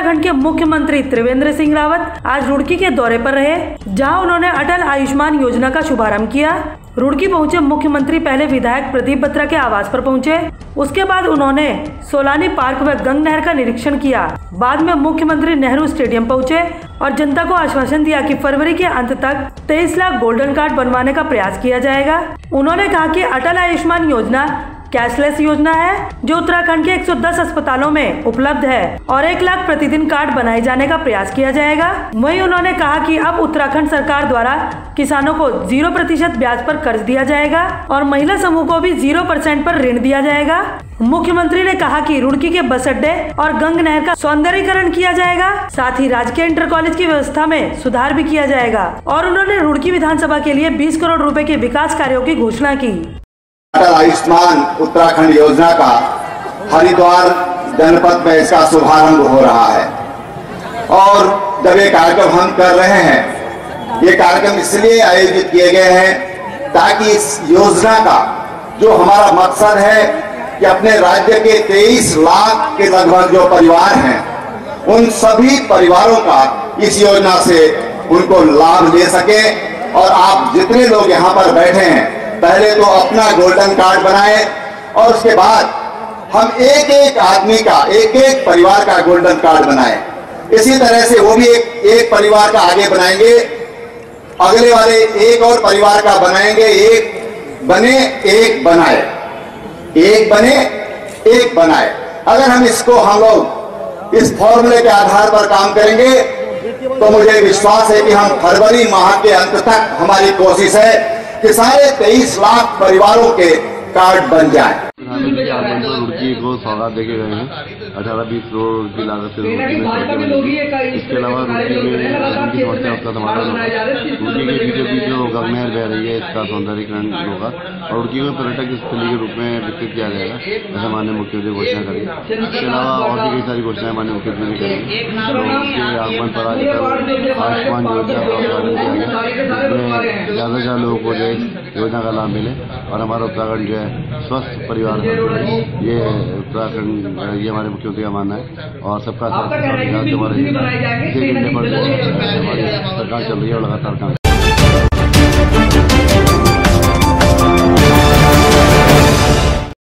उत्तराखंड के मुख्यमंत्री त्रिवेंद्र सिंह रावत आज रुड़की के दौरे पर रहे, जहां उन्होंने अटल आयुष्मान योजना का शुभारंभ किया। रुड़की पहुंचे मुख्यमंत्री पहले विधायक प्रदीप बत्रा के आवास पर पहुंचे। उसके बाद उन्होंने सोलानी पार्क व गंग नहर का निरीक्षण किया। बाद में मुख्यमंत्री नेहरू स्टेडियम पहुंचे और जनता को आश्वासन दिया कि फरवरी के अंत तक 23 लाख गोल्डन कार्ड बनवाने का प्रयास किया जाएगा। उन्होंने कहा कि अटल आयुष्मान योजना कैशलेस योजना है, जो उत्तराखंड के 110 अस्पतालों में उपलब्ध है और 1 लाख प्रतिदिन कार्ड बनाए जाने का प्रयास किया जाएगा। वहीं उन्होंने कहा कि अब उत्तराखंड सरकार द्वारा किसानों को 0% ब्याज पर कर्ज दिया जाएगा और महिला समूह को भी 0% पर ऋण दिया जाएगा। मुख्यमंत्री ने कहा कि रुड़की के बस अड्डे और गंग नहर का सौंदर्यीकरण किया जाएगा, साथ ही राजकीय इंटर कॉलेज की व्यवस्था में सुधार भी किया जाएगा और उन्होंने रुड़की विधानसभा के लिए 20 करोड़ रुपए के विकास कार्यों की घोषणा की। अटल आयुष्मान उत्तराखंड योजना का हरिद्वार जनपद में इसका शुभारंभ हो रहा है और जब ये कार्यक्रम हम कर रहे हैं, ये कार्यक्रम इसलिए आयोजित किए गए हैं ताकि इस योजना का जो हमारा मकसद है कि अपने राज्य के 23 लाख के लगभग जो परिवार हैं, उन सभी परिवारों का इस योजना से उनको लाभ ले सके। और आप जितने लोग यहाँ पर बैठे हैं, पहले तो अपना गोल्डन कार्ड बनाए और उसके बाद हम एक एक आदमी का, एक एक परिवार का गोल्डन कार्ड बनाए। इसी तरह से वो भी एक परिवार का आगे बनाएंगे, अगले वाले एक और परिवार का बनाएंगे। एक बने एक बनाए, एक बने एक बनाए। अगर हम इसको हम लोग इस फॉर्मूले के आधार पर काम करेंगे तो मुझे विश्वास है कि हम फरवरी माह के अंत तक, हमारी कोशिश है कि सारे 23 लाख परिवारों के कार्ड बन जाए। रुड़की को सौगात देके गए हैं 18-20 करोड़ की लागत से रुड़की में सड़कें बनेगी। इसके अलावा रुड़की में उनकी समस्या उसका समाधान होगा। रुड़की के बीचों बीच जो गंग नहर बह रही है, इसका सौंदर्यीकरण होगा और रुड़की को पर्यटक स्थली के रूप में विकसित किया जाएगा, ऐसा माननीय मुख्यमंत्री घोषणा करेंगे। इसके अलावा और भी कई सारी घोषणाएं माननीय मुख्यमंत्री करेंगे। उसके आगमन पर आजकल आयुष्मान योजना का उद्घाटन किया गया, जिसमें ज्यादा से ज्यादा लोगों को जो योजना का लाभ मिले और हमारा उत्तराखंड जो है स्वस्थ परिवार, ये उत्तराखंड, ये हमारे मुख्यमंत्री का मानना है। और सबका साथ जो हमारे 6 घंटे पर हमारी सरकार चल रही है और लगातार काम